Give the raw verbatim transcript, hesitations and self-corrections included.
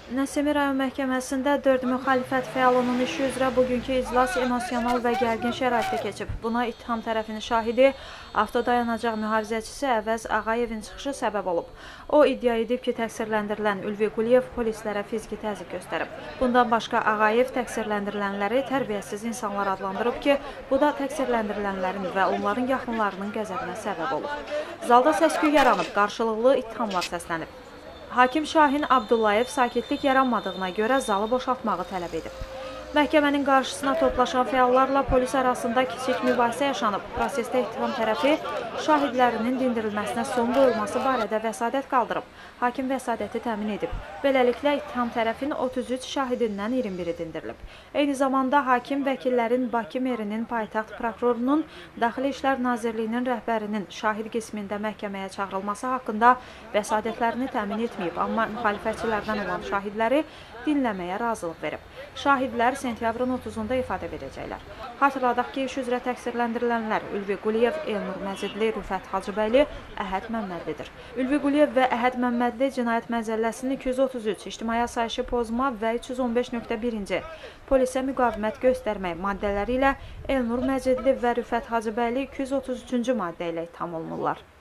Nəsimi rayon məhkəməsində dörd müxalifət fəalının işi üzrə bugünkü iclas emosional və gərgin şəraitdə keçib. Buna ittiham tərəfinin şahidi, avtodayanacaq mühafizəçisi Əvəz Ağayevin çıxışı səbəb olub. O iddia edib ki, təqsirləndirilən Ülvi Quliyev polislərə fiziki təzyiq göstərib. Bundan başqa Ağayev təqsirləndirilənləri tərbiyəsiz insanlar adlandırıb ki, bu da təqsirləndirilənlərin və onların yaxınlarının qəzəbinə səbəb olub. Zalda səs-küy yaranıb, qarşılıqlı ittihamlar səslənib. Hakim Şahin Abdullayev sakitlik yaranmadığına görə zalı boşaltmağı tələb edib. Məhkəmənin qarşısına toplaşan fəallarla polis arasında kiçik mübahisə yaşanıb. Prosesdə ittiham tərəfi şahidlərinin dindirilməsinə son qoyulması barədə vəsadət qaldırıb. Hakim vəsadəti təmin edib. Beləliklə, ittiham tərəfin otuz üç şahidindən iyirmi biri dindirilib. Eyni zamanda hakim vəkillərin Bakı merinin, paytaxt prokurorunun, Daxili İşlər Nazirliyinin rəhbərinin şahid qismində məhkəməyə çağırılması haqqında vəsadətlərini təmin etməyib, amma müxalifətçilərdən olan şahidləri dinləməyə razılıq verib. Şahidlər sentyabrın otuzunda ifadə verəcəklər. Xatırladaq ki, iş üzrə təqsirləndirilənlər Ülvi Quliyev, Elnur Məcidli, Rüfət Hacıbəyli, Əhəd Məmmədlidir. Ülvi Quliyev və Əhəd Məmmədli Cinayət Məcəlləsinin iki yüz otuz üç ictimai asayişi pozma və üç yüz on beş nöqtə birinci polisə müqavimət göstərmək maddələri ilə Elnur Məcidli və Rüfət Hacıbəyli iki yüz otuz üçüncü maddə ilə ittiham olunurlar.